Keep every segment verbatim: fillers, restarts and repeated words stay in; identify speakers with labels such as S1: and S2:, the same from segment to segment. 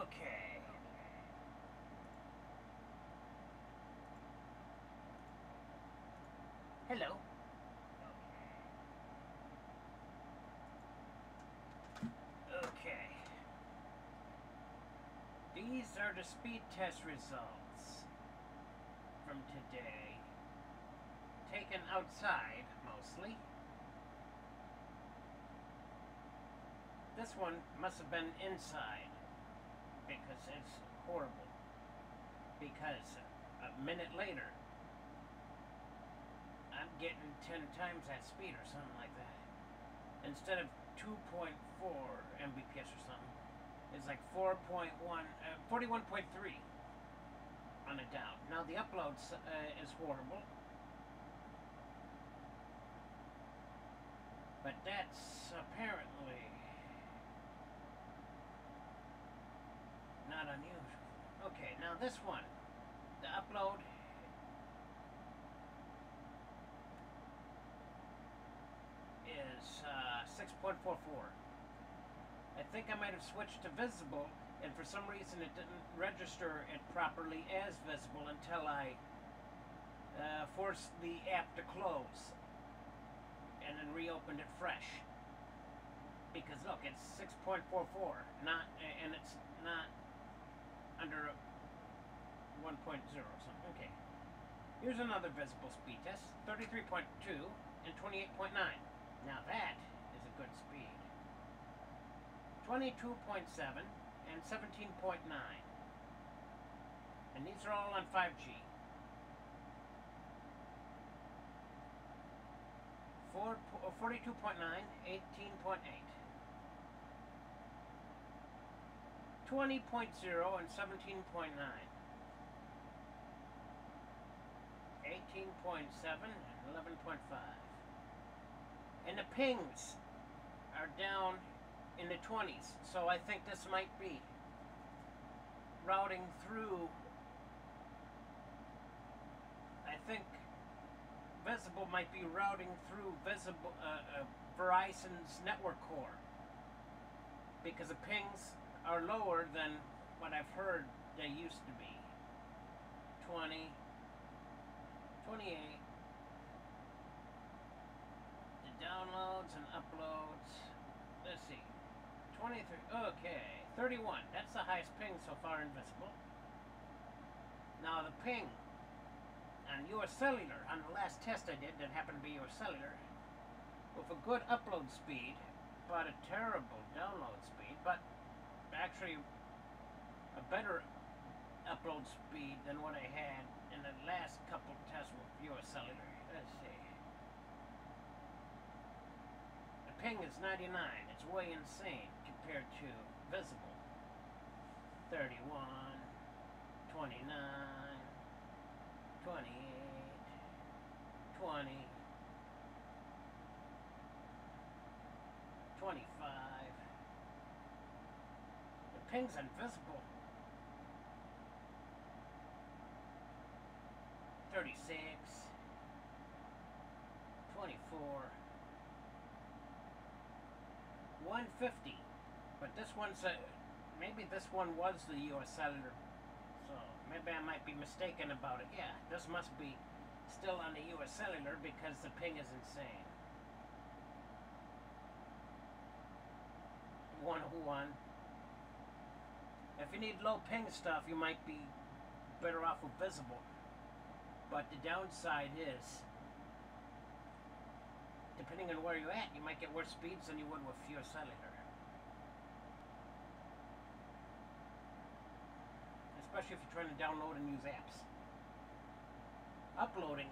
S1: Okay. Hello. Okay. These are the speed test results from today. Taken outside, mostly. This one must have been inside, because it's horrible. Because a minute later, I'm getting ten times that speed or something like that. Instead of two point four M B P S or something, it's like four point one, uh, forty-one point three on a down. Now the upload uh, is horrible, but that's apparently not unusual. Okay, now this one, the upload is uh, six point four four. I think I might have switched to visible, and for some reason it didn't register it properly as visible until I uh, forced the app to close and then reopened it fresh. Because look, it's six point four four, not, and it's not under one point oh or something. Okay. Here's another visible speed test, thirty-three point two and twenty-eight point nine. Now that is a good speed. twenty-two point seven and seventeen point nine. And these are all on five G. forty-two point nine, eighteen point eight. twenty point oh and seventeen point nine. eighteen point seven and eleven point five. And the pings are down in the twenties, so I think this might be routing through. I think Visible might be routing through Visible uh, uh, Verizon's network core, because the pings are lower than what I've heard they used to be. twenty, twenty-eight. The downloads and uploads. Let's see. twenty-three. Okay. thirty-one. That's the highest ping so far in Visible. Now the ping on U S Cellular, on the last test I did that happened to be U S Cellular, with a good upload speed, but a terrible download speed, but actually a better upload speed than what I had in the last couple tests with U S Cellular. Let's see. The ping is ninety-nine. It's way insane compared to Visible. thirty-one, twenty-nine, twenty-eight, twenty, twenty-five. The ping's invisible. thirty-six, twenty-four, one fifty. But this one's a, maybe this one was the U S Cellular, so maybe I might be mistaken about it. Yeah, this must be still on the U S Cellular because the ping is insane. one oh one. If you need low ping stuff, you might be better off with Visible. But the downside is, depending on where you're at, you might get worse speeds than you would with U S Cellular. Especially if you're trying to download and use apps. Uploading,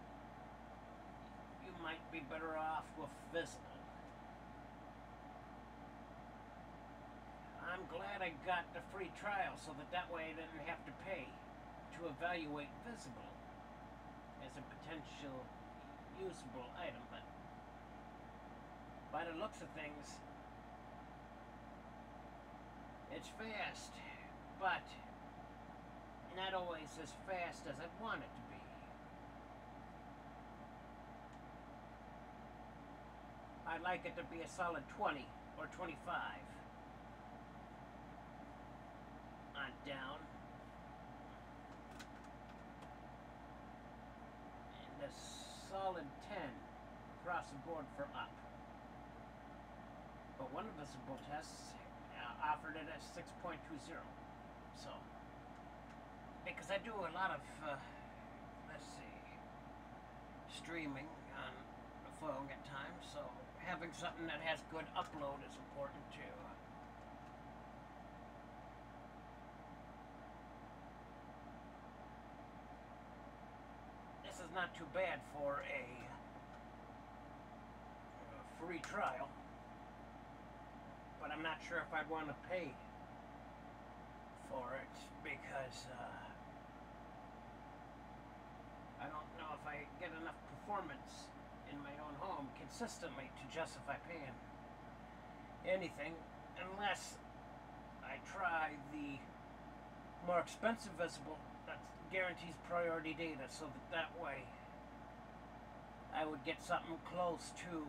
S1: you might be better off with Visible. I'm glad I got the free trial so that that way I didn't have to pay to evaluate Visible as a potential usable item, but by the looks of things, it's fast, but not always as fast as I'd want it to be. I'd like it to be a solid twenty or twenty-five. down. And a solid ten across the board for up. But one of the visible tests uh, offered it as six point two zero. So, because I do a lot of, uh, let's see, streaming on the phone at times, so having something that has good upload is important too. This is not too bad for a uh, free trial, but I'm not sure if I'd want to pay for it because uh, I don't know if I get enough performance in my own home consistently to justify paying anything unless I try the more expensive Visible that guarantees priority data, so that that way I would get something close to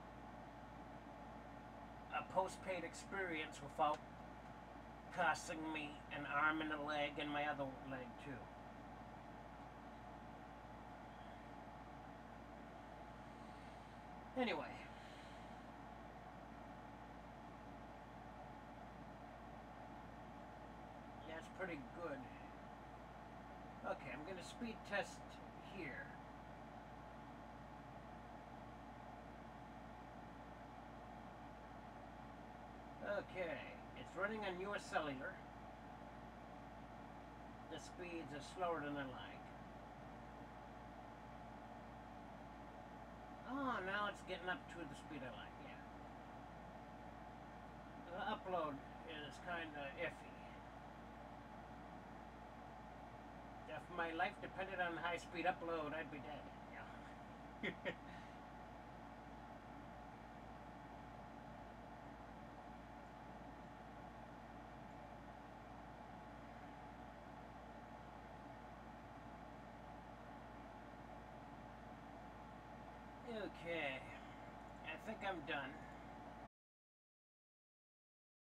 S1: a postpaid experience without costing me an arm and a leg and my other leg too. Anyway, yeah, it's pretty good. Okay, I'm going to speed test here. Okay, it's running on U S Cellular. The speeds are slower than I like. Oh, now it's getting up to the speed I like, yeah. The upload is kind of iffy. If my life depended on high-speed upload, I'd be dead. Yeah. Okay, I think I'm done.